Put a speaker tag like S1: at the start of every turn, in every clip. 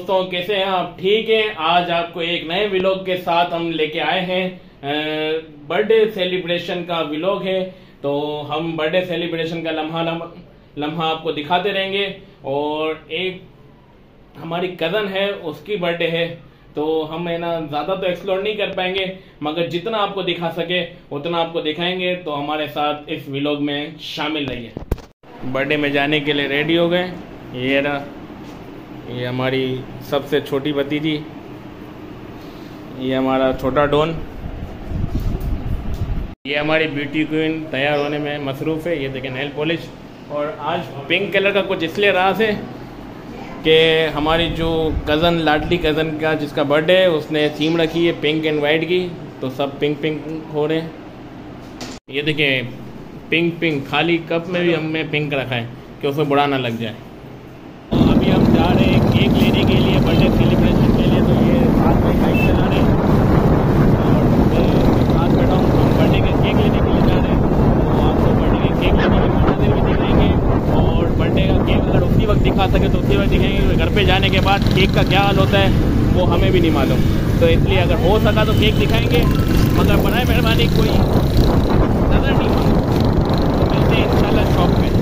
S1: दोस्तों, कैसे हैं आप? ठीक हैं। आज आपको एक नए व्लॉग के साथ हम लेके आए हैं। बर्थडे सेलिब्रेशन का व्लॉग है, तो हम बर्थडे सेलिब्रेशन का लम्हा आपको दिखाते रहेंगे। और एक हमारी कज़न है, उसकी बर्थडे है, तो हम है ना ज़्यादा तो एक्सप्लोर नहीं कर पाएंगे, मगर जितना आपको दिखा सके उतना आपको दिखाएंगे। तो हमारे साथ इस व्लॉग में शामिल रहिए। बर्थडे में जाने के लिए रेडी हो गए। ये हमारी सबसे छोटी भतीजी, ये हमारा छोटा डॉन, ये हमारी ब्यूटी क्वीन तैयार होने में मसरूफ़ है। ये देखें नेल पॉलिश। और आज पिंक कलर का कुछ इसलिए राज है कि हमारी जो कज़न, लाडली कज़न का जिसका बर्थडे है, उसने थीम रखी है पिंक एंड वाइट की, तो सब पिंक पिंक हो रहे हैं। ये देखें पिंक पिंक, खाली कप में भी हमने पिंक रखा है कि उसमें बुरा ना लग जाए। अभी हम जा रहे हैं केक लेने के लिए, बर्थडे सेलिब्रेशन के लिए। तो ये साथ में बाइक चला रहे हैं और मैं साथ बैठा हूँ। हम बर्थडे के केक लेने के लिए जा रहे हैं, तो आपको बर्थडे के केक लेने के मंदिर भी दिखाएंगे। और बर्थडे का केक अगर उसी वक्त दिखा सके तो उसी वक्त दिखाएंगे। घर पे जाने के बाद केक का क्या हाल होता है वो हमें भी नहीं मालूम, तो इसलिए अगर हो सका तो केक दिखाएंगे, मगर बनाए मेहरबानी कोई नज़र नहीं मालूम। तो मिलते हैं इंशाल्लाह शॉप में।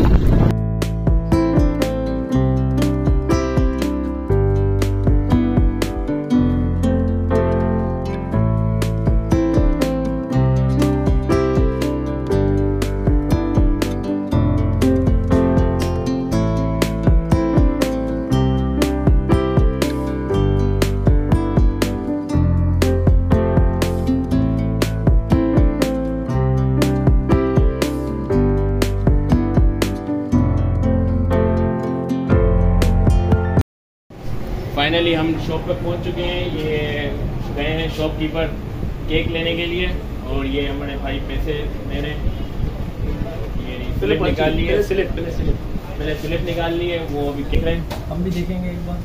S1: फाइनली हम शॉप पे पहुंच चुके हैं। ये गए हैं शॉपकीपर केक लेने के लिए, और ये हमारे भाई पैसे दे रहे हैं। ये स्लिप निकाल ली है, पहले स्लिप निकाल ली है, वो अभी देख रहे हैं।
S2: हम भी देखेंगे एक बार।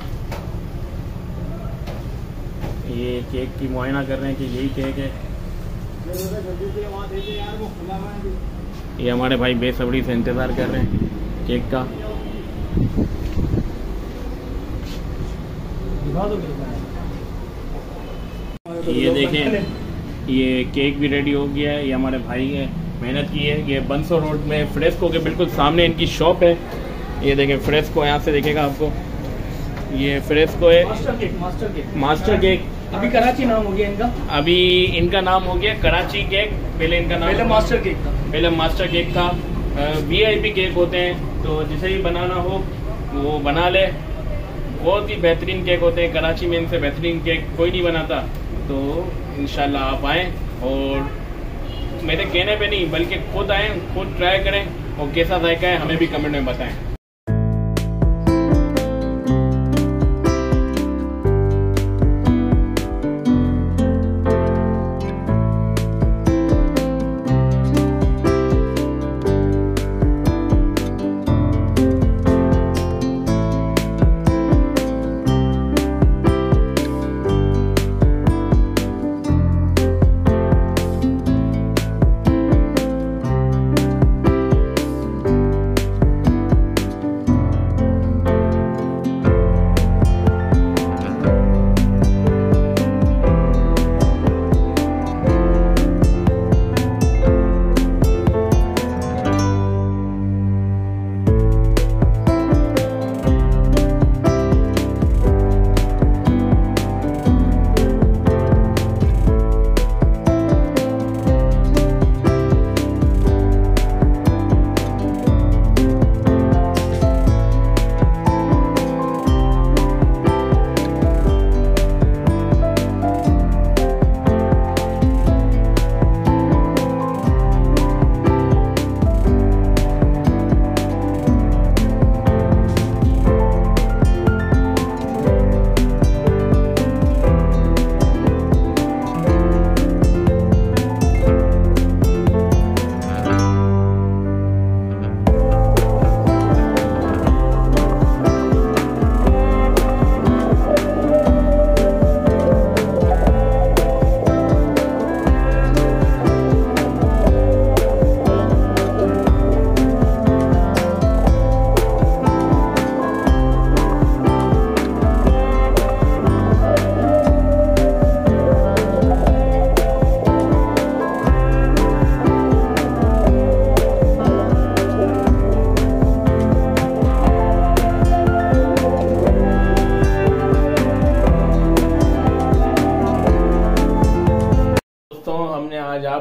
S1: ये केक की मुआयना कर रहे हैं कि यही केक है। ये हमारे भाई बेसब्री से इंतज़ार कर रहे हैं केक का। ये देखें, ये केक भी रेडी हो गया है। ये हमारे भाई ने मेहनत की है। ये बंसो रोड में फ्रेस्को के बिल्कुल सामने इनकी शॉप है। ये देखें फ्रेस्को, यहाँ से देखेगा आपको, ये फ्रेस्को है। मास्टर केक
S2: अभी कराची नाम हो गया इनका।
S1: अभी इनका नाम हो गया कराची केक। पहले इनका नाम
S2: मास्टर केक था।
S1: पहले मास्टर केक था। VIP केक होते हैं, तो जिसे भी बनाना हो वो बना ले। बहुत ही बेहतरीन केक होते हैं। कराची में इनसे बेहतरीन केक कोई नहीं बनाता। तो इंशाल्लाह आप आएँ, और मेरे कहने पे नहीं बल्कि खुद आएँ, खुद ट्राई करें, और कैसा जायका है हमें भी कमेंट में बताएं।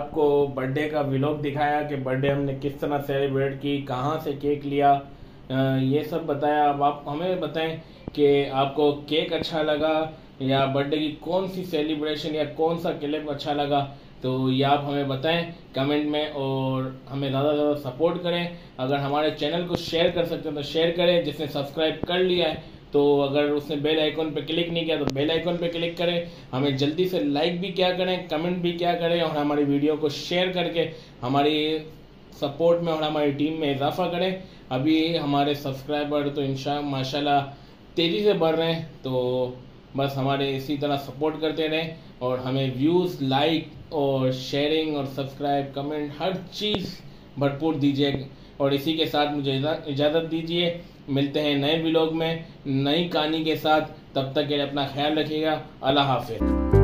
S1: आपको बर्थडे का व्लॉग दिखाया कि बर्थडे हमने किस तरह सेलिब्रेट की, कहाँ से केक लिया, ये सब बताया। अब आप हमें बताएं कि आपको केक अच्छा लगा या बर्थडे की कौन सी सेलिब्रेशन या कौन सा क्लिप अच्छा लगा, तो ये आप हमें बताएं कमेंट में और हमें ज़्यादा से ज़्यादा सपोर्ट करें। अगर हमारे चैनल को शेयर कर सकते हैं तो शेयर करें, जिसने सब्सक्राइब कर लिया है तो अगर उसने बेल आइकन पे क्लिक नहीं किया तो बेल आइकन पे क्लिक करें। हमें जल्दी से लाइक भी क्या करें, कमेंट भी क्या करें और हमारी वीडियो को शेयर करके हमारी सपोर्ट में और हमारी टीम में इजाफा करें। अभी हमारे सब्सक्राइबर तो माशाल्लाह तेज़ी से बढ़ रहे हैं, तो बस हमारे इसी तरह सपोर्ट करते रहें और हमें व्यूज़, लाइक और शेयरिंग और सब्सक्राइब, कमेंट हर चीज़ भरपूर दीजिए। और इसी के साथ मुझे इजाज़त दीजिए। मिलते हैं नए व्लॉग में नई कहानी के साथ। तब तक के लिए अपना ख्याल रखिएगा। अल्लाह हाफ़िज़।